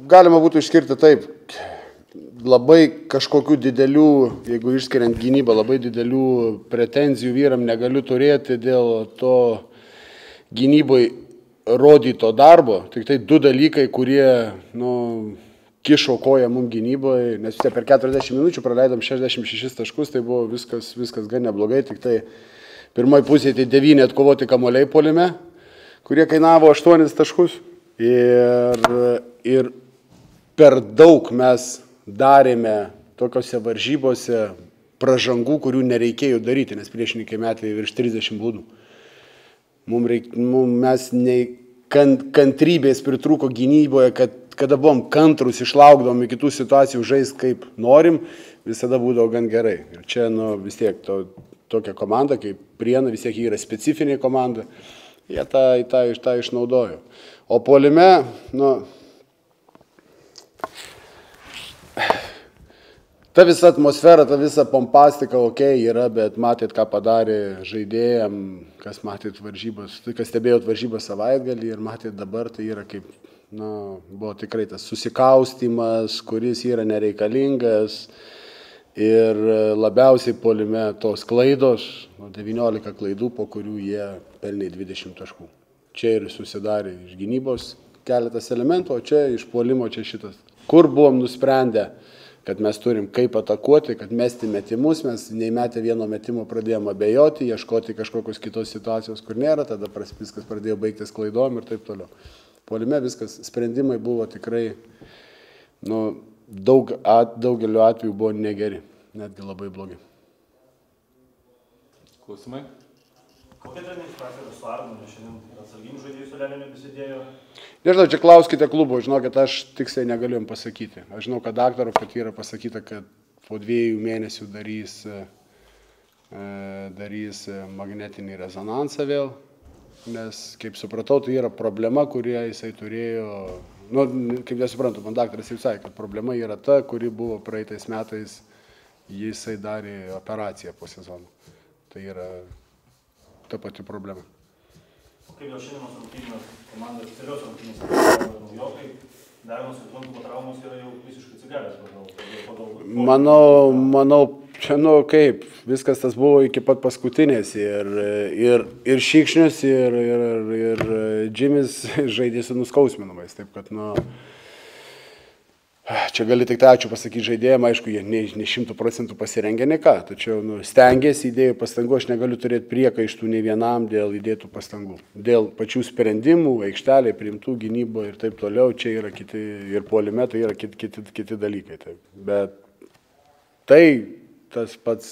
galima būtų išskirti taip. Labai kažkokių didelių, jeigu išskiriant gynybą, labai didelių pretenzijų vyram negaliu turėti dėl to gynybai rodyto darbo. Tik tai du dalykai, kurie kišo koją mums gynyboje, nes per 40 minučių praleidom 66 taškus, tai buvo viskas gan neblogai, tik tai pirmoji pusė tai 9 atkovoti kamuoliai puolime, kurie kainavo 8 taškus. Ir per daug mes darėme tokiose varžybose pražangų, kurių nereikėjo daryti, nes priešininkai metė virš 30 baudų. Mes kantrybės pritrūko gynyboje, kada buvom kantrus, išlaukdavom į kitų situacijų žais kaip norim, visada būdavo gan gerai. Ir čia vis tiek tokia komanda, kaip Prienai, vis tiek jie yra specifinė komanda, jie tą išnaudojo. O puolime, ta visa atmosfera, ta visa pompastika, yra, bet matėt, ką padarė žaidėjam, kas matėt varžybas, kas stebėjot varžybas savaitgalį ir matėt dabar, tai yra kaip, buvo tikrai tas susikaustimas, kuris yra nereikalingas ir labiausiai puolime tos klaidos, 19 klaidų, po kurių jie pelnė 20 taškų. Čia ir susidarė iš gynybos keletas elementų, o čia iš puolimo čia šitas. Kur buvom nusprendę, kad mes turim kaip atakuoti, kad mesti metimus, mes neįmetę vieno metimo pradėjome abejoti, ieškoti kažkokios kitos situacijos, kur nėra, tada viskas pradėjo baigtis klaidom ir taip toliau. Puolime viskas, sprendimai buvo tikrai, daugeliu atveju buvo negeri, netgi labai blogi. Klausimai? Kokia treninė situacija su Armanu šiandien atsarginių žaidėjų su Leniniu prisidėjo? Nežinau, čia klauskite klubo, žinokit, aš tiksliai negaliu jums pasakyti. Aš žinau, kad daktaro, kad yra pasakyta, kad po 2 mėnesių darys magnetinį rezonansą vėl, nes, kaip supratau, tai yra problema, kurią jisai turėjo, kaip nesuprantu, man daktaras jau sakė, kad problema yra ta, kuri buvo praeitais metais, jisai darė operaciją po sezono. Tai yra ta pati problema. Kaip dėl šiandienos rungtynės komanda oficialios rungtynės naujokai, Dariaus Vitronko traumos yra jau visiškai atsigavęs pagal. Manau, čia kaip, viskas tas buvo iki pat paskutinės ir Šikšnius ir Džimis žaidė su nuskausminamais, taip kad, čia gali tik tai ačiū pasakyti žaidėjim, aišku, jie ne 100% pasirengė ne ką, tačiau stengiasi, įdėjo pastangų, aš negaliu turėti priekaištų nei vienam dėl įdėtų pastangų. Dėl pačių sprendimų, aikštelė, priimtų gynybo ir taip toliau, čia yra kiti, ir puolime tai yra kiti dalykai. Taip. Bet tai tas pats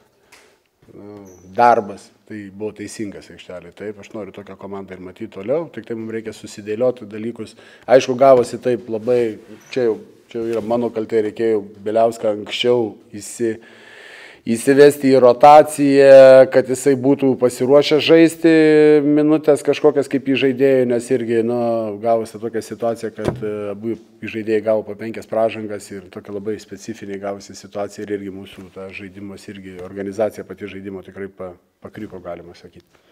darbas, tai buvo teisingas aikštelė. Taip, aš noriu tokią komandą ir matyti toliau, tik tai mums reikia susidėlioti dalykus. Aišku, gavosi taip labai, čia yra mano kaltė, reikėjo Bieliauską anksčiau įsivesti į rotaciją, kad jisai būtų pasiruošęs žaisti minutės kažkokias kaip įžaidėjų, nes irgi gavosi tokia situacija, kad abu įžaidėjai gavo po 5 pražangas ir tokia labai specifinė gavosi situacija ir irgi mūsų žaidimas, irgi organizacija pati žaidimo tikrai pakriko, galima sakyti.